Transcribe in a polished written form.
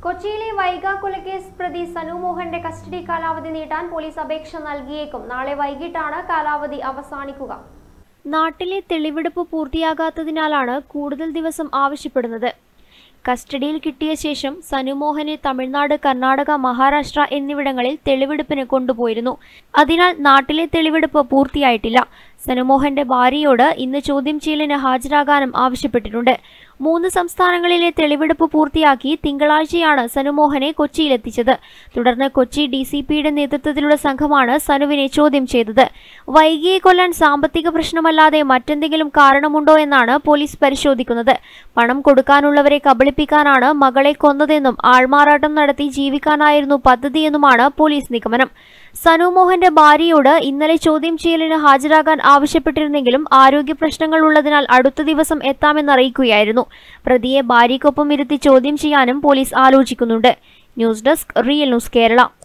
കൊച്ചിയിലെ വൈഗ കൊലക്കേസ് പ്രതി സനു മോഹന്റെ കസ്റ്റഡി കാലാവധി നീട്ടാൻ പോലീസ് അപേക്ഷ നൽകിയേക്കും. നാളെ വൈകിട്ടാണ് കാലാവധി അവസാനിക്കുക. നാട്ടിലെ തെളിവെടുപ്പ് പൂർത്തിയാകാത്തതിനാലാണ് കൂടുതൽ ദിവസം ആവശ്യപ്പെടുന്നത്. കസ്റ്റഡിയിൽ കിട്ടിയ ശേഷം സനുമോഹനെ തമിഴ്നാട്, കർണാടക, മഹാരാഷ്ട്ര എന്നിവിടങ്ങളിൽ തെളിവെടുപ്പിന് കൊണ്ടുപോയിരുന്നു. അതിനാൽ നാട്ടിലെ തെളിവെടുപ്പ് പൂർത്തിയായിട്ടില്ല. സനുമോഹന്റെ ഭാര്യയോട് ഇന്ന് ചോദ്യം ചെയ്യലിന് ഹാജരാകാനും ആവശ്യപ്പെട്ടിട്ടുണ്ട്. 3 സംസ്ഥാനങ്ങളിലെ തെളിവെടുപ്പ് പൂർത്തിയാക്കി തിങ്കളാഴ്ചയാണ് സനുമോഹനെ കൊച്ചിയിലെത്തിച്ചത്. തുടർന്ന് കൊച്ചി DCPയുടെ നേതൃത്വത്തിലുള്ള സംഘമാണ് സനുവിനെ ചോദ്യം ചെയ്തത്. വൈകിയെ കൊല്ലാൻ സാമ്പത്തിക പ്രശ്നമല്ലാതെ മറ്റെന്തെങ്കിലും കാരണമുണ്ടോ എന്നാണ് പോലീസ് പരിശോധിക്കുന്നത്. പണം കൊടുക്കാനുള്ളവരെ കബളിപ്പിക്കാനാണ് മകളെ കൊന്നതെന്നും ആൾമാറാട്ടം നടത്തി ജീവിക്കാനായിരുന്നു പദ്ധതിയെന്നുമാണ് പോലീസ് നിഗമനം. സനുമോഹന്റെ ഭാര്യയോട് ഇന്നലെ ചോദ്യം ചെയ്യലിന് ഹാജരാകാൻ ആവശ്യപ്പെട്ടിരുന്നെങ്കിലും ആരോഗ്യ പ്രശ്നങ്ങൾ ഉള്ളതിനാൽ അടുത്ത ദിവസം എത്താമെന്നറിയിക്കുകയായിരുന്നു. പ്രതിയെ ഭാര്യയ്ക്കൊപ്പം ഇരുത്തി ചോദ്യം ചെയ്യാനും പോലീസ് ആലോചിക്കുന്നുണ്ട്. News desk, real news Kerala.